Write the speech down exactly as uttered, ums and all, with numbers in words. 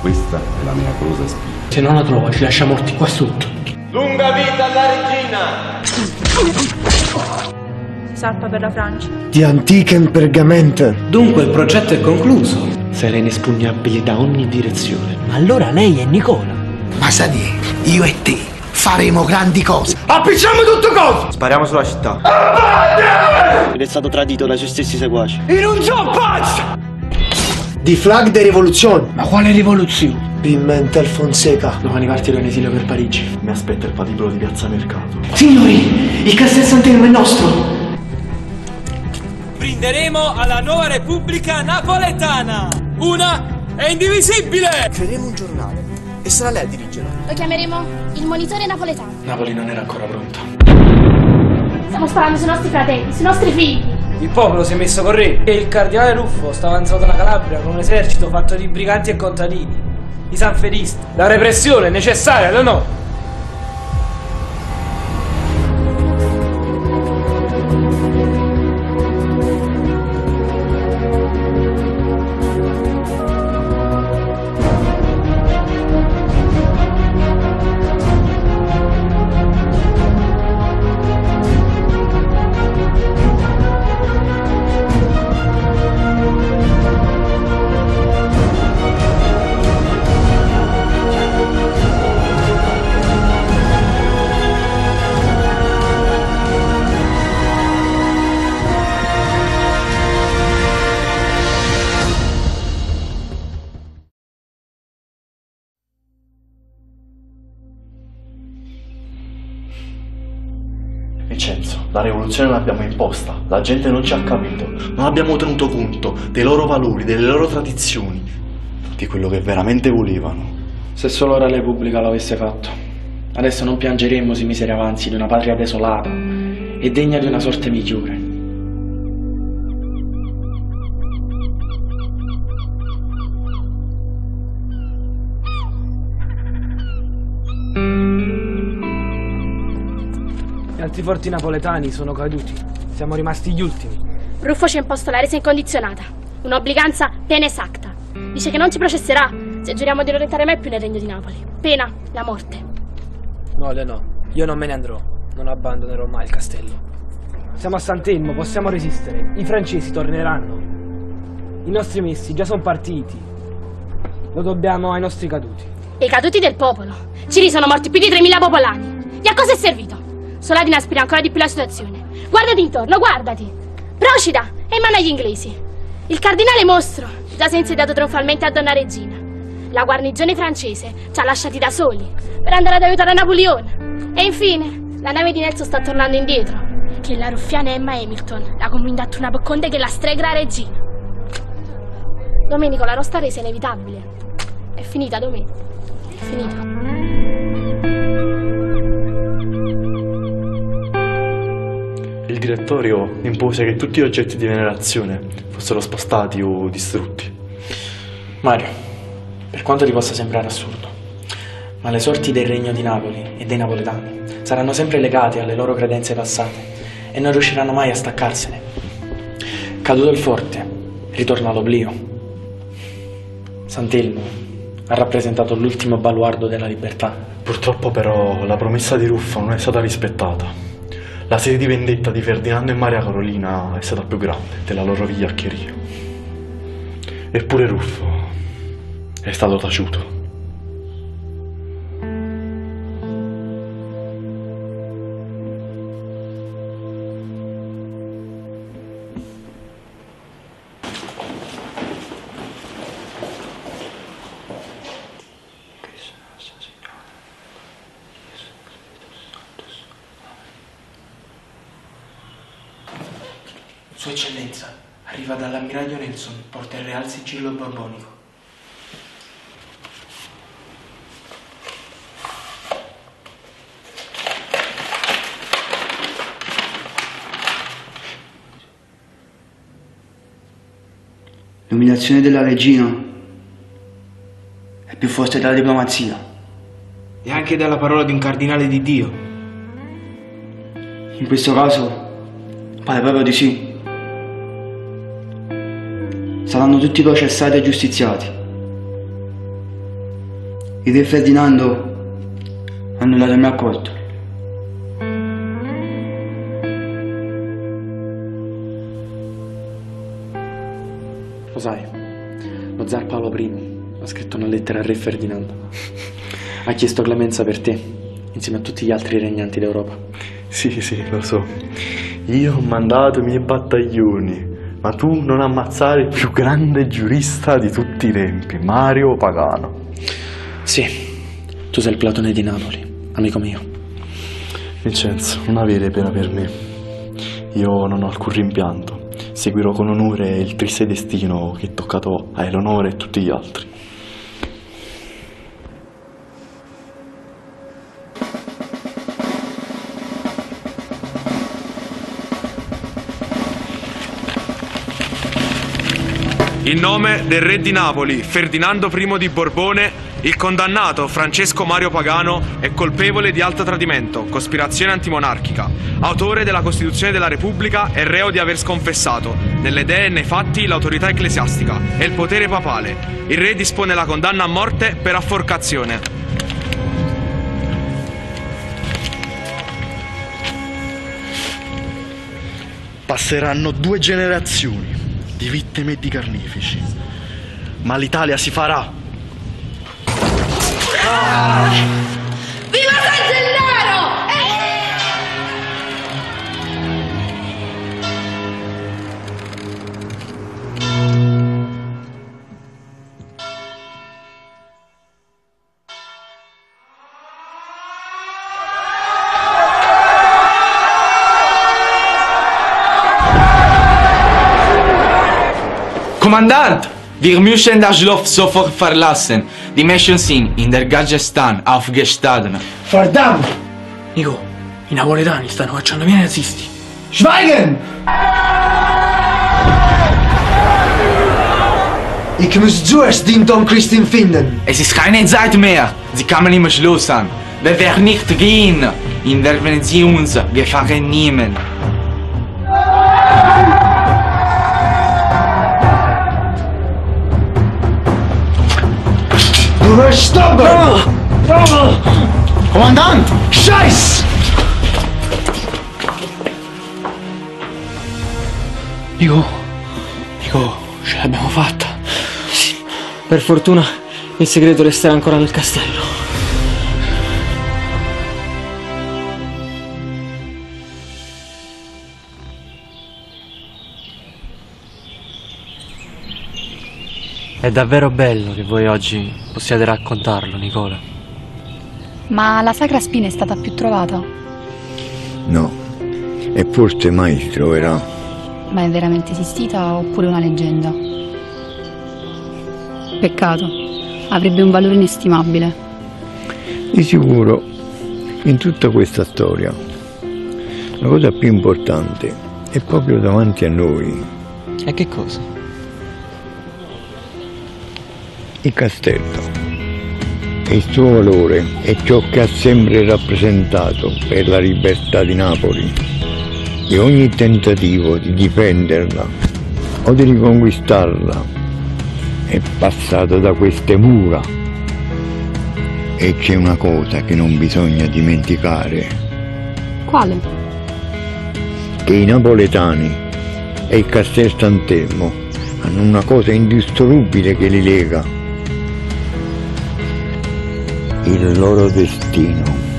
Questa è la mia cosa spia. Se non la trovo ci lascia morti qua sotto. Lunga vita alla regina! Salpa per la Francia. Di Antichen Pergamente. Dunque il progetto è concluso. Sarà inespugnabile da ogni direzione. Ma allora lei è Nicola. Ma Sani, io e te faremo grandi cose. Appicciamo tutto coso! Spariamo sulla città. Ed è stato tradito dai suoi stessi seguaci. In un zompazzo! Di flag de rivoluzione. Ma quale rivoluzione? Pimentel Fonseca. Domani partirò in esilio per Parigi. Mi aspetta il patibolo di Piazza Mercato. Signori, il Castel Sant'Elmo è nostro! Brinderemo alla nuova Repubblica Napoletana! Una e indivisibile! Creeremo un giornale e sarà lei a dirigerlo. Lo chiameremo il Monitore Napoletano. Napoli non era ancora pronta. Stiamo sparando sui nostri fratelli, sui nostri figli. Il popolo si è messo con re e il cardinale Ruffo sta avanzando la Calabria con un esercito fatto di briganti e contadini, i sanferisti. La repressione è necessaria, o no? Vincenzo, la rivoluzione l'abbiamo imposta, la gente non ci ha capito, non abbiamo tenuto conto dei loro valori, delle loro tradizioni, di quello che veramente volevano. Se solo la Repubblica l'avesse fatto. Adesso non piangeremmo sui miseri avanzi di una patria desolata e degna di una sorte migliore. Gli altri forti napoletani sono caduti. Siamo rimasti gli ultimi. Ruffo ci ha imposto la resa incondizionata. Un'obbliganza pena esacta. Dice che non ci processerà se giuriamo di non entrare mai più nel regno di Napoli. Pena la morte. No, Le no. Io non me ne andrò. Non abbandonerò mai il castello. Siamo a Sant'Elmo, possiamo resistere. I francesi torneranno. I nostri messi già sono partiti. Lo dobbiamo ai nostri caduti. E i caduti del popolo. Ciri sono morti più di tremila popolani. E a cosa è servito? Soladina aspira ancora di più la situazione. Guardati intorno, guardati. Procida e in mano agli inglesi. Il cardinale mostro già si è insediato trionfalmente a Donna Regina. La guarnigione francese ci ha lasciati da soli per andare ad aiutare Napoleone. E infine la nave di Nelson sta tornando indietro, che la ruffiana Emma Hamilton l'ha convinta una bocconde che la stregra regina. Domenico, la nostra resa è inevitabile. È finita, Domenico. È finita. Il direttorio impose che tutti gli oggetti di venerazione fossero spostati o distrutti. Mario, per quanto ti possa sembrare assurdo, ma le sorti del regno di Napoli e dei napoletani saranno sempre legate alle loro credenze passate e non riusciranno mai a staccarsene. Caduto il forte, ritorna l'oblio. Sant'Elmo ha rappresentato l'ultimo baluardo della libertà. Purtroppo però la promessa di Ruffo non è stata rispettata. La sete di vendetta di Ferdinando e Maria Carolina è stata più grande della loro vigliaccheria. Eppure Ruffo è stato taciuto. Sua Eccellenza, arriva dall'ammiraglio Nelson, porta il Real Sigillo Borbonico. L'umiliazione della regina è più forte della diplomazia. E anche dalla parola di un cardinale di Dio. In questo caso, pare proprio di sì. Saranno tutti processati e giustiziati. Il re Ferdinando ha annullato il mio accordo. Lo sai, lo zar Paolo primo ha scritto una lettera al re Ferdinando. Ha chiesto clemenza per te, insieme a tutti gli altri regnanti d'Europa. Sì, sì, lo so. Io ho mandato i miei battaglioni, ma tu non ammazzare il più grande giurista di tutti i tempi, Mario Pagano. Sì, tu sei il Platone di Napoli, amico mio. Vincenzo, non avere pena per me. Io non ho alcun rimpianto. Seguirò con onore il triste destino che è toccato a Eleonora e tutti gli altri. In nome del re di Napoli, Ferdinando primo di Borbone, il condannato Francesco Mario Pagano è colpevole di alto tradimento, cospirazione antimonarchica, autore della Costituzione della Repubblica e reo di aver sconfessato, nelle idee e nei fatti, l'autorità ecclesiastica e il potere papale. Il re dispone la condanna a morte per afforcazione. Passeranno due generazioni di vittime e di carnefici, ma l'Italia si farà. Ah! Viva San Gennaro! Kommandant! Wir müssen das Schloss sofort verlassen. Die Menschen sind in der Gajestan aufgestanden. Verdammt! Nico, i napoletani stanno facendo viene nazisti. Schweigen! Ich muss zuerst den Don Christin finden. Es ist keine Zeit mehr. Sie kamen im Schloss an. Wir werden nicht gehen, indem sie uns gefangen nehmen. Du wirst stoppen! No! No! Kommandant! Scheiß! Nico, Nico, ce l'abbiamo fatta. Sì. Per fortuna il segreto resterà ancora nel castello. È davvero bello che voi oggi possiate raccontarlo, Nicola. Ma la Sacra Spina è stata più trovata? No, e forse mai si troverà. Ma è veramente esistita oppure una leggenda? Peccato, avrebbe un valore inestimabile. Di sicuro, in tutta questa storia, la cosa più importante è proprio davanti a noi. E che cosa? Il castello e il suo valore è ciò che ha sempre rappresentato per la libertà di Napoli, e ogni tentativo di difenderla o di riconquistarla è passato da queste mura. E c'è una cosa che non bisogna dimenticare. Quale? Che i napoletani e il Castel Sant'Elmo hanno una cosa indissolubile che li lega: il loro destino.